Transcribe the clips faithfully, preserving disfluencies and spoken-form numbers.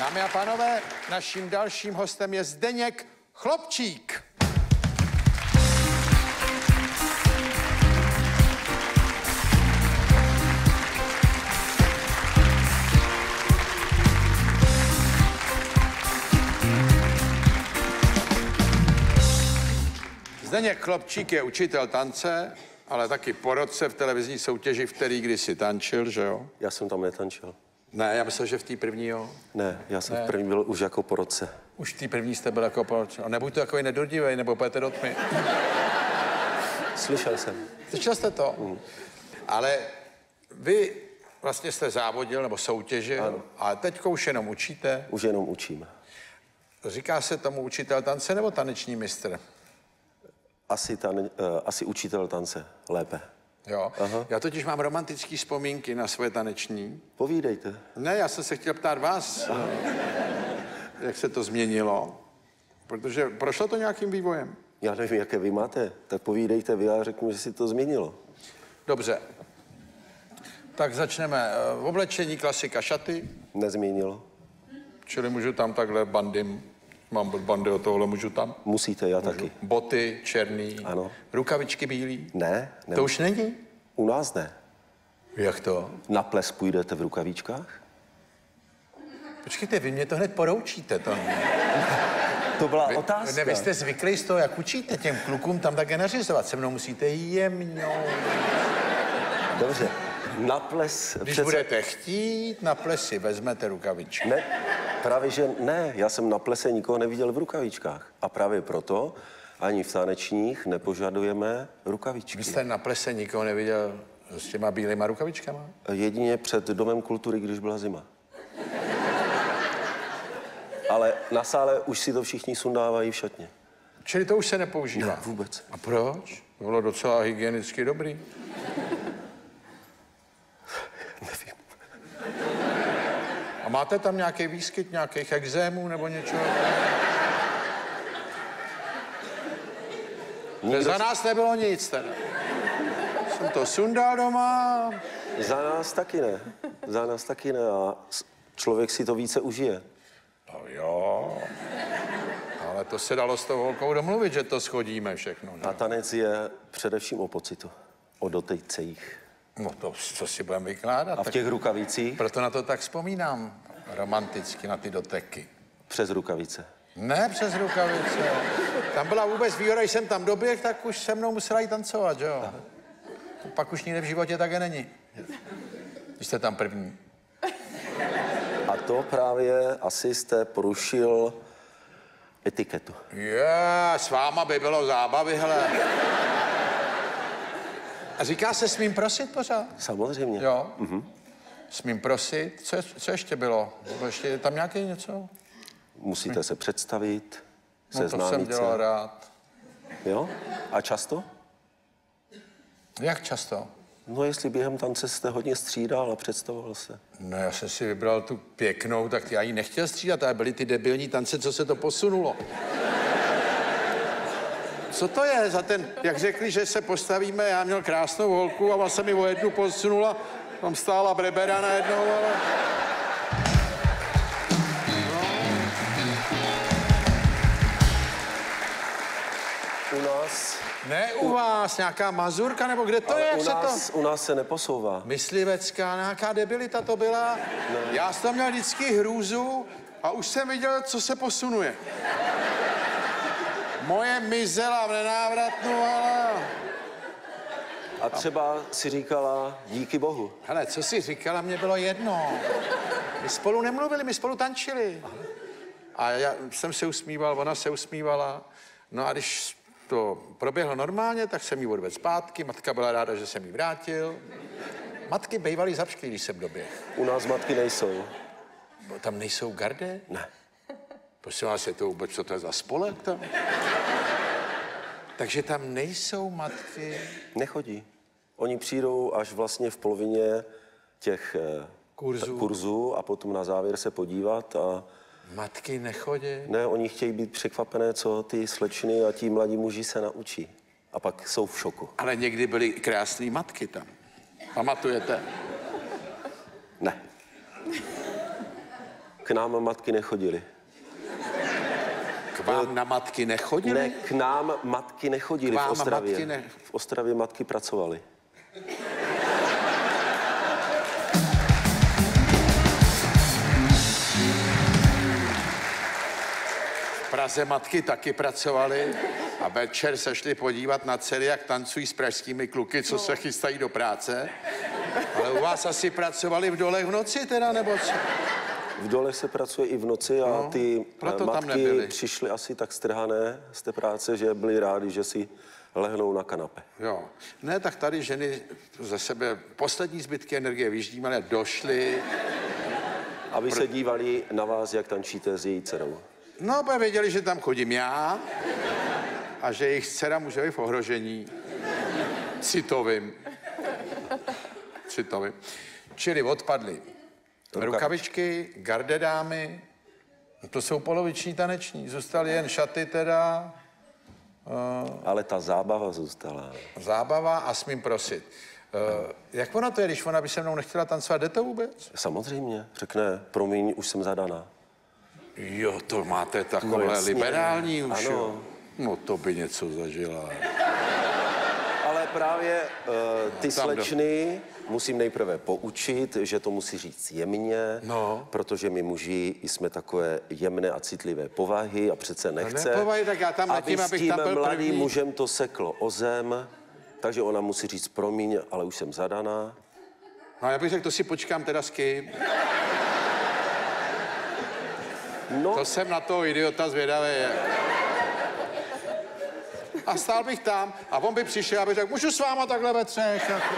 Dámy a pánové, naším dalším hostem je Zdeněk Chlopčík. Zdeněk Chlopčík je učitel tance, ale taky porodce v televizní soutěži, v který kdysi tančil, že jo? Já jsem tam netančil. Ne, já myslel, že v té první, jo? Ne, já jsem Ne. v první byl už jako porodce. Už v té první jste byl jako porodce. A nebuď to takový nedodivej, nebo pojďte do tmy. Slyšel jsem. Slyšel jste to? Mm. Ale vy vlastně jste závodil nebo soutěžil, ano. A teďko už jenom učíte. Už jenom učím. Říká se tomu učitel tance nebo taneční mistr? Asi, tan, uh, asi učitel tance, lépe. Jo. Aha. Já totiž mám romantické vzpomínky na svoje taneční. Povídejte. Ne, já jsem se chtěl ptát vás, Aha. jak se to změnilo, protože prošlo to nějakým vývojem. Já nevím, jaké vy máte, tak povídejte vy a řeknu, že si to změnilo. Dobře. Tak začneme. V oblečení klasika šaty. Nezměnilo. Čili můžu tam takhle bandym. Mám bandy o tohle, můžu tam? Musíte, já můžu. taky. Boty černý. Ano. Rukavičky bílý. Ne, ne. To už není? U nás ne. Jak to? Na ples půjdete v rukavičkách? Počkejte, vy mě to hned poroučíte. To, to byla vy, otázka. Ne, vy jste zvyklí z toho, jak učíte těm klukům tam také nařizovat. Se mnou musíte jemňou. Dobře. Na ples... Když přece... budete chtít, na plesi vezmete rukavičky. Ne, právě že ne. Já jsem na plese nikoho neviděl v rukavičkách. A právě proto ani v tanečních nepožadujeme rukavičky. Vy jste na plese nikoho neviděl s těma bílýma rukavičkama? Jedině před Domem kultury, když byla zima. Ale na sále už si to všichni sundávají v šatně. Čili to už se nepoužívá? Ne, vůbec. A proč? To bylo docela hygienicky dobrý. Nevím. A máte tam nějaký výskyt nějakých exémů nebo něčeho? Nikdo... Za nás nebylo nic teda. Jsem to sundal doma. Za nás taky ne. Za nás taky ne. A člověk si to více užije. No jo. Ale to se dalo s tou holkou domluvit, že to schodíme všechno. Ne? A tanec je především o pocitu. O dotejcích. No to, co si budeme vykládat. A v těch rukavicích? Proto na to tak vzpomínám. Romanticky na ty doteky. Přes rukavice. Ne přes rukavice. Tam byla vůbec výhoda, když jsem tam doběh, tak už se mnou musela jít tancovat, že jo? To pak už nikde v životě také není. Když jste tam první. A to právě asi jste porušil etiketu. Je, s váma by bylo zábavy, hele. A říká se smím prosit pořád? Samozřejmě. Jo. Mhm. Smím prosit. Co, co ještě bylo? Bylo ještě je tam nějaké něco? Musíte hm. se představit, No to jsem dělal se. rád. Jo? A často? Jak často? No, jestli během tance jste hodně střídal a představoval se. No, já jsem si vybral tu pěknou, tak já ji nechtěl střídat, ale byly ty debilní tance, co se to posunulo. Co to je za ten, jak řekli, že se postavíme, já měl krásnou holku a ona se mi o jednu posunula, tam stála brebera najednou, ale... U nás... Ne u vás, nějaká mazurka, nebo kde to Ale je, jak u se nás, to... u nás se neposouvá. Myslivecká, nějaká debilita to byla. No. Já jsem měl vždycky hrůzu a už jsem viděl, co se posunuje. Moje mizela v nenávratnu, ale... A třeba si říkala díky bohu. Hele, co jsi říkala, mě bylo jedno. My spolu nemluvili, my spolu tančili. A já jsem se usmíval, ona se usmívala. No a když to proběhlo normálně, tak jsem jí odvedl zpátky. Matka byla ráda, že jsem jí vrátil. Matky bývaly zapšklí, když jsem doběh. U nás matky nejsou. Bo tam nejsou gardé? Ne. Prosím vás, je to vůbec, co to je za spolek tam? Takže tam nejsou matky? Nechodí. Oni přijdou až vlastně v polovině těch kurzů, kurzů a potom na závěr se podívat a... Matky nechodí? Ne, oni chtějí být překvapené, co ty slečny a ti mladí muži se naučí. A pak jsou v šoku. Ale někdy byly krásné matky tam. Pamatujete? Ne. K nám matky nechodily. K vám na matky nechodili? Ne, k nám matky nechodily K vám v Ostravě. matky ne... V Ostravě matky pracovaly. V Praze matky taky pracovaly a večer se šli podívat na dcery, jak tancují s pražskými kluky, co no. se chystají do práce. Ale u vás asi pracovali v dolech v noci teda, nebo co? V dole se pracuje i v noci a no, ty proto matky tam nebyly. přišly asi tak strhané z té práce, že byly rádi, že si lehnou na kanapě. Jo. Ne, tak tady ženy ze sebe poslední zbytky energie vyždímaly a došly. Aby Pr- se dívali na vás, jak tančíte s její dcerou. No, aby věděli, že tam chodím já a že jejich dcera může být v ohrožení citovým. Citovým. Čili odpadly rukavičky, gardedámy, no to jsou poloviční taneční, zůstaly jen šaty teda. Uh, Ale ta zábava zůstala. Zábava a smím prosit. Uh, jak ona to je, když ona by se mnou nechtěla tancovat, jde to vůbec? Samozřejmě, řekne, promiň, už jsem zadaná. Jo, to máte takové no, liberální už, ano. Jo. No to by něco zažila. Ale právě uh, ty Tam slečny do... musím nejprve poučit, že to musí říct jemně, no. protože my muži jsme takové jemné a citlivé povahy a přece nechce, no nepovahy, tak já tam aby letím, s abych tím tam byl mladým první. mužem to seklo o zem, takže ona musí říct promiň, ale už jsem zadaná. No já bych řekl, to si počkám teda s kým. No. To jsem na toho idiota zvědavý. A stál bych tam a on by přišel a by řekl, můžu s váma takhle ve třech. Jako.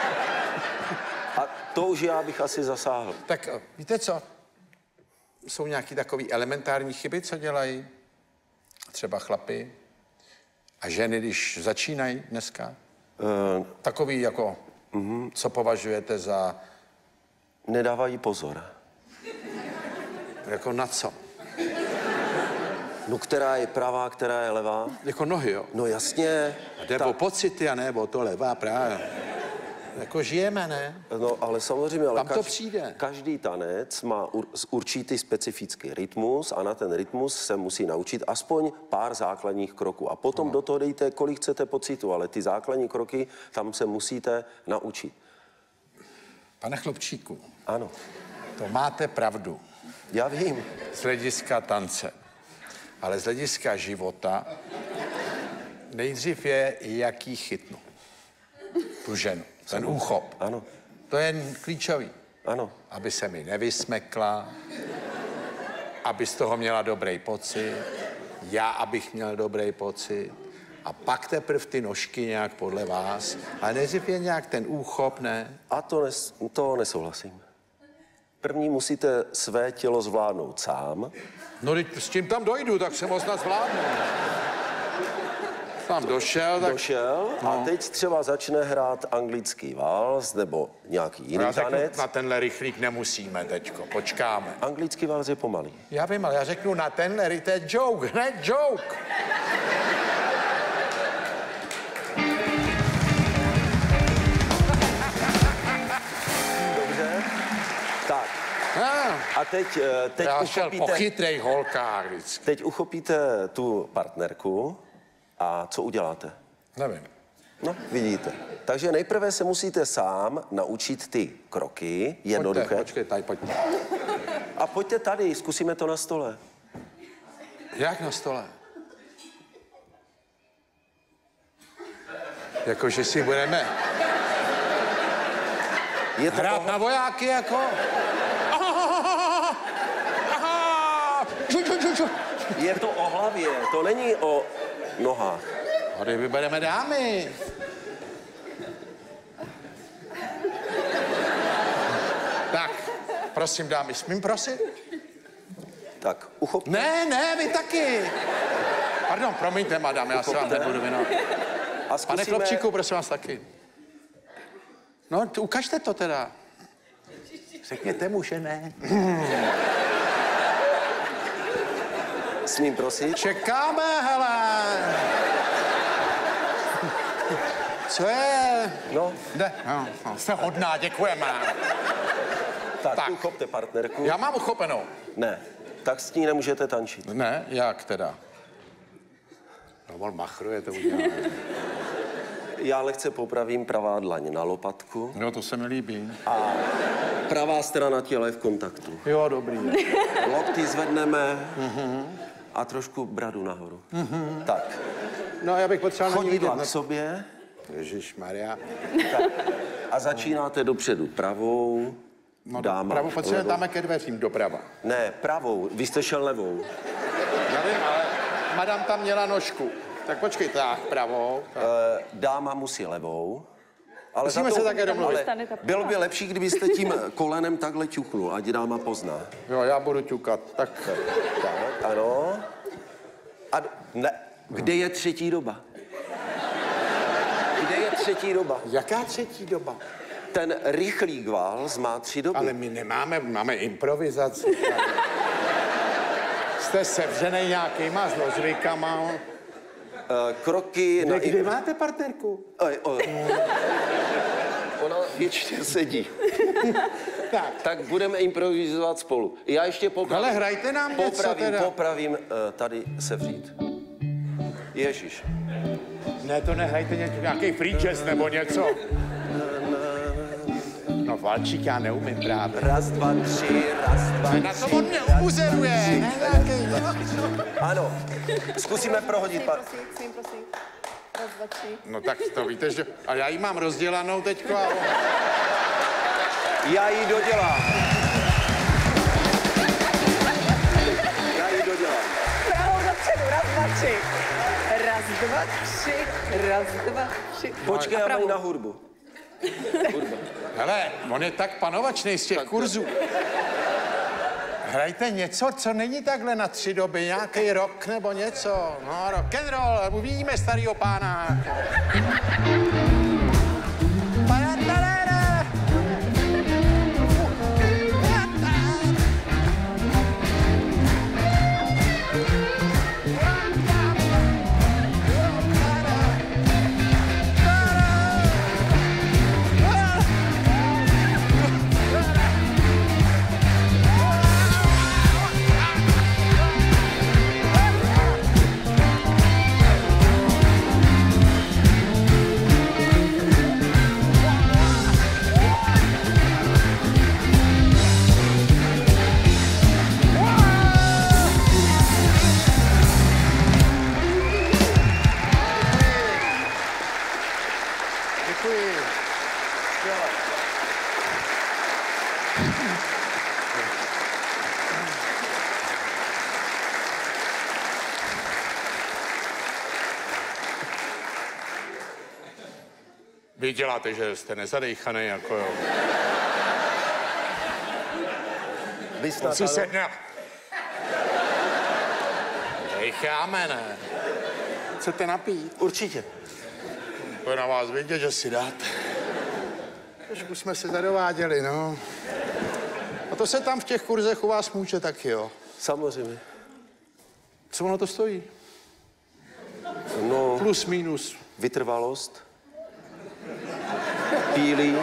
A to už já bych asi zasáhl. Tak víte co? Jsou nějaký takový elementární chyby, co dělají třeba chlapi a ženy, když začínají dneska? Uh, takový jako, uh-huh. co považujete za... Nedávají pozor. Jako na co? No, která je pravá, která je levá? Jako nohy, jo? No jasně. A jde o pocity a ne o to levá právě. Jako žijeme, ne? No, ale samozřejmě, ale Tam to kaž, přijde. každý tanec má ur, určitý specifický rytmus a na ten rytmus se musí naučit aspoň pár základních kroků. A potom no. do toho dejte, kolik chcete pocitu, ale ty základní kroky tam se musíte naučit. Pane Chlopčíku. Ano. To máte pravdu. Já vím. Z hlediska tance. Ale z hlediska života nejdřív je, jaký chytnu. Tu ženu. Ten úchop. Ano. To je klíčový. Ano. Aby se mi nevysmekla, aby z toho měla dobrý pocit, já, abych měl dobrý pocit. A pak teprve ty nožky nějak podle vás. Ale nejdřív je nějak ten úchop, ne? A to, nes, to nesouhlasím. První musíte své tělo zvládnout sám. No, s tím tam dojdu, tak se moc zvládnu. Tam došel, tak... Došel no. a teď třeba začne hrát anglický vals nebo nějaký jiný já tanec. Řeknu, na tenhle rychlík nemusíme, teďko, počkáme. Anglický vals je pomalý. Já vím, ale já řeknu na tenhle rychlík, to je joke, hned joke. Dobře? Tak. Ah. A teď, teď já šel uchopíte... po chytrej holkách vždycky. Teď uchopíte tu partnerku a co uděláte? Nevím. No, vidíte. Takže nejprve se musíte sám naučit ty kroky, jednoduché. Pojďte, počkej, tady, pojďte. A pojďte tady, zkusíme to na stole. Jak na stole? Jakože si budeme Je to hrát o... na vojáky, jako? Je to o hlavě, to není o nohách. Tady vybereme dámy. Tak, prosím dámy, smím prosit? Tak, uchopte. Ne, ne, vy taky. Pardon, promiňte, madam, já se vám nebudu věnovat. A zkusíme... Pane Chlopčíku, prosím vás taky. No, t- ukažte to teda. Řekněte mu, že ne. Smím prosit? Čekáme, hele. Co je? No. Jde. No, no, jste hodná, děkujeme. Tak, Tak. uchopte partnerku. Já mám uchopenou. Ne, tak s ní nemůžete tančit. Ne, jak teda? No, on machruje, to udělá. Já lehce popravím pravá dlaň na lopatku No, to se mi líbí. a pravá strana těla je v kontaktu. Jo, dobrý. Lokty zvedneme a trošku bradu nahoru. Tak, No, já bych potřeboval na ní chodidla vidět. k sobě Ježišmarja. a začínáte dopředu pravou, No, dáma. pravou potřebujeme levou. tam ke dveřím doprava. Ne, pravou, vy jste šel levou. Já vím, ale madam tam měla nožku. Tak počkej, tak pravou. Tak. E, dáma musí levou. Ale Musíme za to- se také domluvit. ale bylo by lepší, kdybyste tím kolenem takhle ťuknul, ať dáma pozná. Jo, já budu ťukat. Tak, Tak, ano. A d- ne, kde je třetí doba? Kde je třetí doba? jaká třetí doba? Ten rychlý gválz má tři doby. Ale my nemáme, máme improvizaci. Jste sevřenej nějakýma zlozvykama. E, kroky na... Kde, kde máte partnerku? Oj, oj. Ona většině sedí. Tak. Tak budeme improvizovat spolu. Já ještě popravím. Ale hrajte nám něco popravím, teda. Popravím uh, tady sevřít. Ježíš. Ne, to nehrajte něco, nějaký free jazz nebo něco. No, valčík já neumím právě. Raz, dva, tři, raz, dva, Na tři. to on mě upozoruje. Ne, nějaký... Ano, zkusíme prohodit. Pa... Prosím, prosím, prosím. Raz, dva, tři. No tak to víte, že... A já ji mám rozdělanou teďko a... Já ji dodělám. Já ji dodělám. Pravou dopředu, raz, dva, tři. Raz, dva, tři, raz, dva, tři. Počkej, A já pravou. mají na hudbu. Hudba. Hele, on je tak panovačný z těch kurzů. Hrajte něco, co není takhle na tři doby, nějaký rock nebo něco. No, rock and roll, uvidíme starýho pána. Děkuji. Vy děláte, že jste nezadejchaný, jako jo. Vy snad, Si ano? se... Ne. Dejcháme, ne. Chcete napít? Určitě. To je na vás vidět, že si dáte. Trošku jsme se zadováděli, no. A to se tam v těch kurzech u vás může taky, jo. Samozřejmě. Co ono to stojí? No, Plus, minus. vytrvalost, pílí,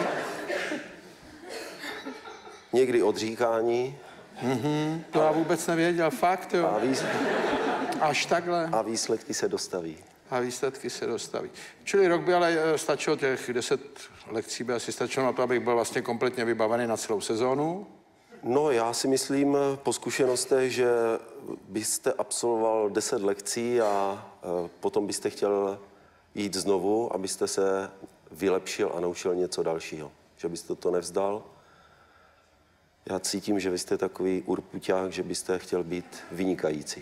někdy odříkání To já vůbec nevěděl, fakt, a, jo. výs- Až takhle. a výsledky se dostaví. A výsledky se dostaví. Čili rok by ale eh, stačilo, těch deset lekcí by asi stačilo na to, abych byl vlastně kompletně vybavený na celou sezónu. No, já si myslím po zkušenostech, že byste absolvoval deset lekcí a e, potom byste chtěl jít znovu, abyste se vylepšil a naučil něco dalšího. Že byste to nevzdal. Já cítím, že vy jste takový urpuťák, že byste chtěl být vynikající.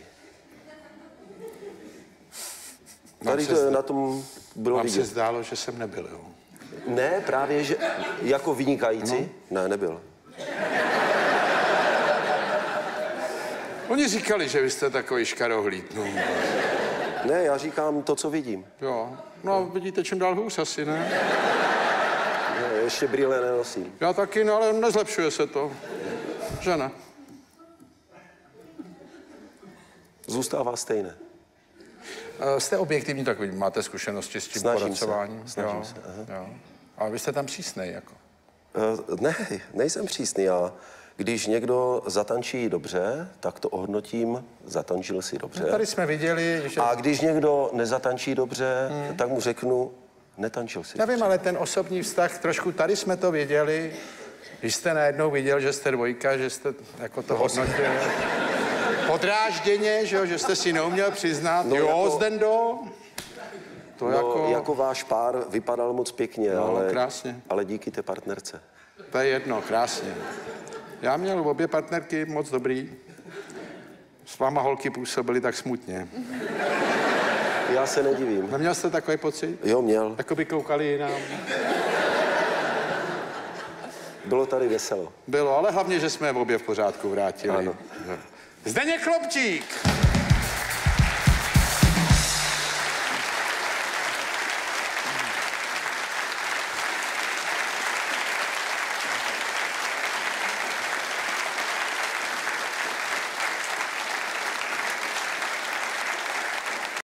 Tady se to, zda- na tom bylo Vám se vidět. zdálo, že jsem nebyl, jo. Ne, právě, že jako vynikající? No. Ne, nebyl. Oni říkali, že vy jste takový škarohlíd, no. Ne, já říkám to, co vidím. Jo. No, vidíte, čím dál hůř asi, ne? Ne, ještě brýle nenosím. Já taky, no, ale nezlepšuje se to. Že ne? Zůstává stejné. Uh, jste objektivní, tak vy máte zkušenosti s tím Snažím poracováním. se, snažím jo, se, aha. jo. Ale vy jste tam přísnej, jako. Uh, ne, nejsem přísný. Já, když někdo zatančí dobře, tak to ohodnotím, zatančil si dobře. No, tady jsme viděli, že... A když někdo nezatančí dobře, hmm. tak mu řeknu, netančil si. Já vím, ale ten osobní vztah, trošku tady jsme to věděli, když jste najednou viděl, že jste dvojka, že jste jako to hodnotil. Podrážděně, že, jo, že jste si neuměl přiznat. No, jo, jako... Zdendo. To no, jako... jako váš pár vypadal moc pěkně, no, ale, krásně. ale díky té partnerce. To je jedno, krásně. Já měl obě partnerky moc dobrý. S váma holky působily tak smutně. Já se nedivím. Neměl jste takový pocit? Jo, měl. Jako by koukali jinam. Bylo tady veselo. Bylo, ale hlavně, že jsme obě v pořádku vrátili. Ano. Zdeněk Chlopčík!